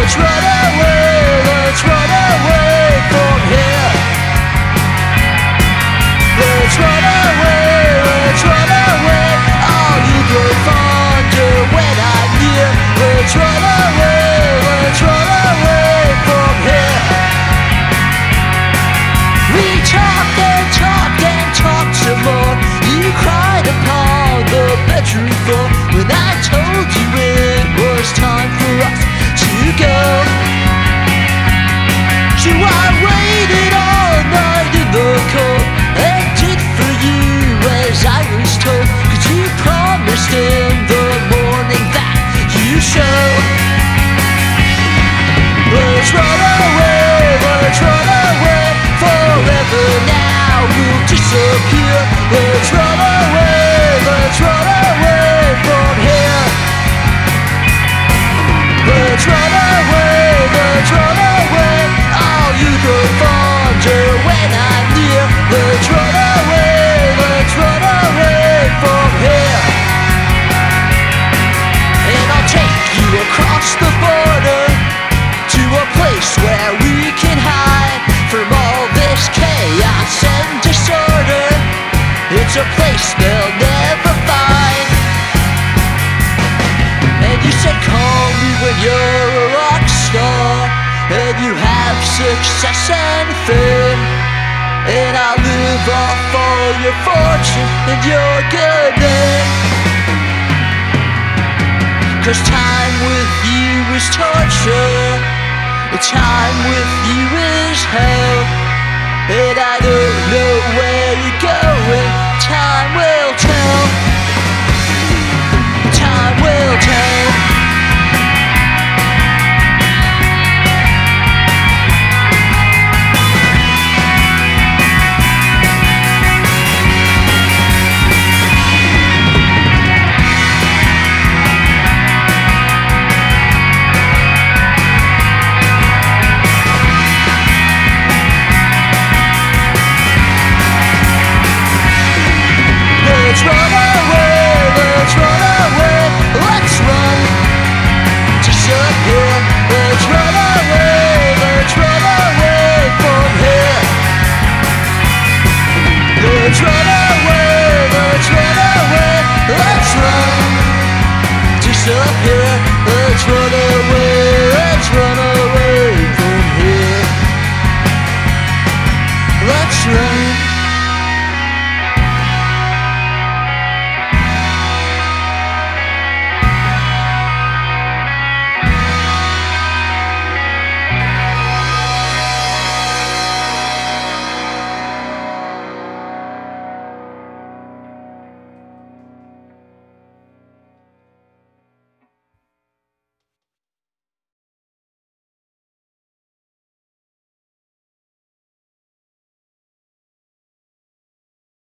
Let's run away from here. Let's run away. All you grow fonder when I'm near. Let's run away from here. We talked and talked some more. You cried upon the bedroom floor when I told you it was time for us to go. So I waited all night in the cold and did for you as I was told, 'cause you promised in the morning that you show. Let's run away, forever now we'll disappear. Let's run away from here. Let's run away, all you grow fonder when I'm near. Let's run away from here. And I'll take you across the border to a place where we can hide from all this chaos and disorder. It's a place they'll never find. And you said call me when you're a rock star and you have success and fame, and I'll live off all your fortune and your good name. 'Cause time with you is torture, time with you is hell, and I don't know where you're going. Time will tell. Time will tell. Let's run away, let's run, disappear. Let's run away from here. Let's run away, let's run, disappear. Let's run away from here. Let's run.